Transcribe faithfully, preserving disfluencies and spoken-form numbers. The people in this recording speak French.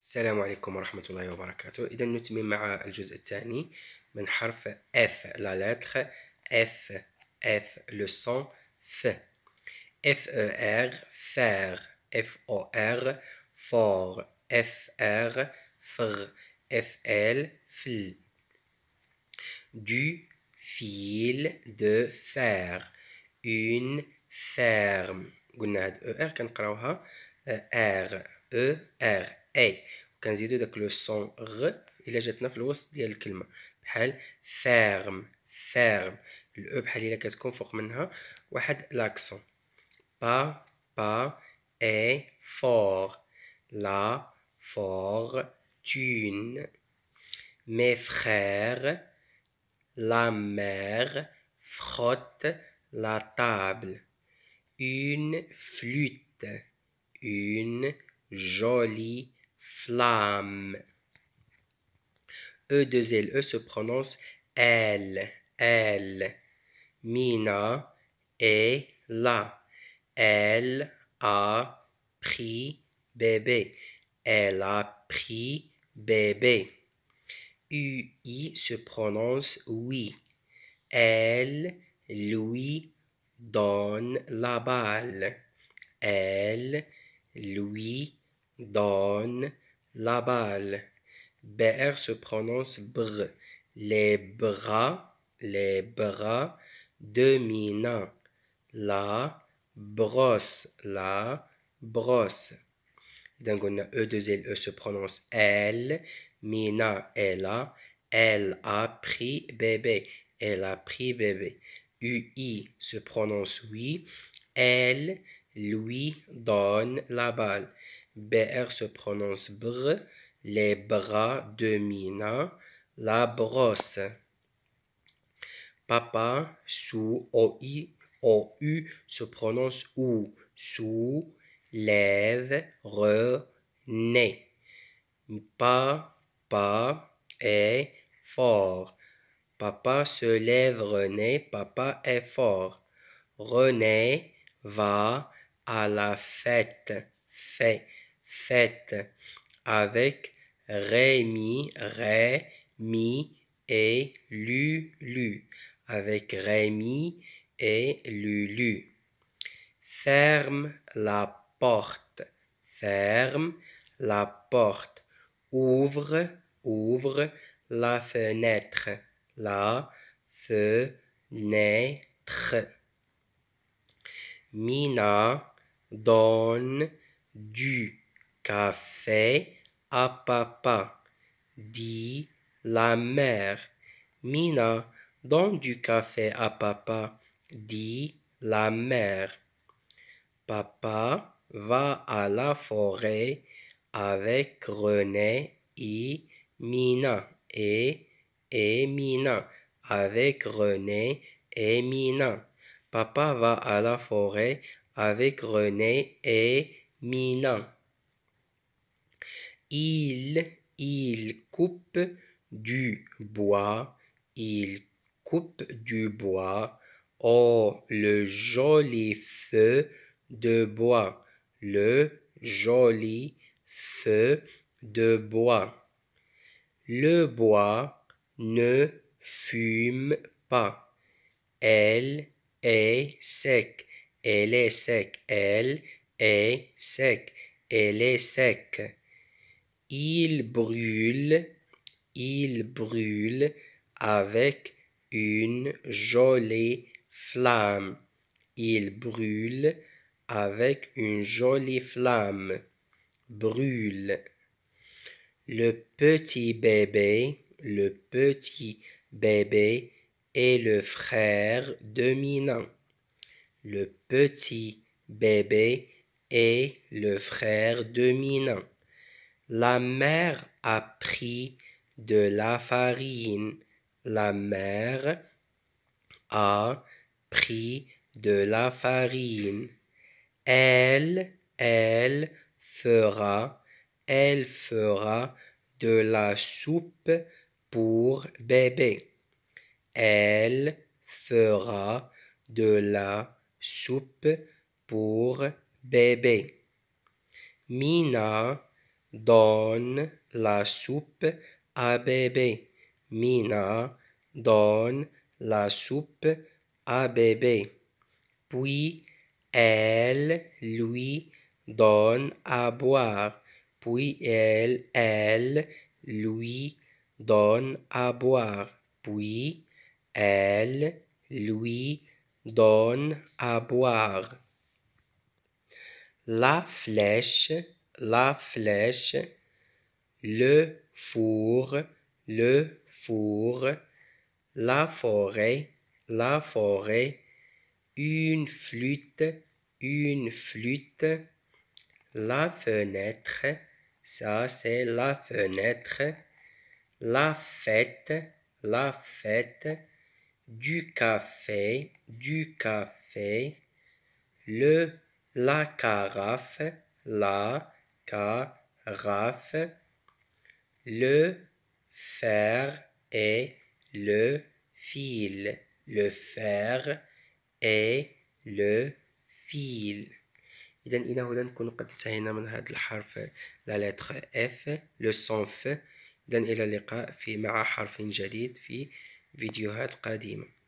السلام عليكم ورحمة الله وبركاته. إذا نتمم مع الجزء الثاني من حرف F la lettre F F le son F F E R faire F O R fort F R fr F L fl du fil de fer une ferme قلنا هاد E R كنقراوها R E R A وكنزيدو داك لو سون غ إلا جاتنا في الوسط ديال الكلمة بحال فيرم فيرم الأو بحال إلا كتكون فوق منها واحد لاكسون با با اي فور لا fortune mes frères la mère frotte la table une flûte une jolie flamme. E deux L E se prononce elle, elle. Mina est là. Elle a pris bébé. Elle a pris bébé. U I se prononce oui. Elle lui donne la balle. Elle lui donne la balle. B R se prononce br. Les bras, les bras de Mina. La brosse, la brosse. Donc on a E deux L E se prononce elle. Mina est là. Elle a pris bébé. Elle a pris bébé. U I se prononce oui. Elle lui donne la balle. B R se prononce br. Les bras de Mina. La brosse. Papa sous O I O U se prononce ou. Sous lève René. Papa est fort. Papa se lève René. Papa est fort. René va à la fête. Fait. Fête. Avec Rémi. Rémi et Lulu. Avec Rémi et Lulu. Ferme la porte. Ferme la porte. Ouvre, ouvre la fenêtre. La fenêtre. Mina donne du café à papa, dit la mère. Mina donne du café à papa, dit la mère. Papa va à la forêt avec René et Mina. Et, et Mina. Avec René et Mina. Papa va à la forêt avec René et Mina. Il, il coupe du bois. Il coupe du bois. Oh, le joli feu de bois. Le joli feu de bois. Le bois ne fume pas. Elle est sec. Elle est sec. Elle est sec. Elle est sec. Il brûle. Il brûle avec une jolie flamme. Il brûle avec une jolie flamme. Brûle. Le petit bébé, le petit bébé est le frère de Mina. Le petit bébé est le frère de Mina. La mère a pris de la farine. La mère a pris de la farine. Elle, elle fera, elle fera de la soupe pour bébé. Elle fera de la soupe pour bébé. Mina donne la soupe à bébé. Mina donne la soupe à bébé. Puis elle lui donne à boire. Puis elle, elle lui donne à boire. Puis elle lui donne à boire. La flèche, la flèche, le four, le four, la forêt, la forêt, une flûte, une flûte, la fenêtre, ça c'est la fenêtre, la fête, la fête, du café, du café, le, la carafe, la carafe, le fer et le fil, le fer et le fil. إذا إلى هنا نكون قد انتهينا من هذا الحرف لا لتر F le son F. إذا إلى اللقاء في مع حرف جديد في فيديوهات قادمة.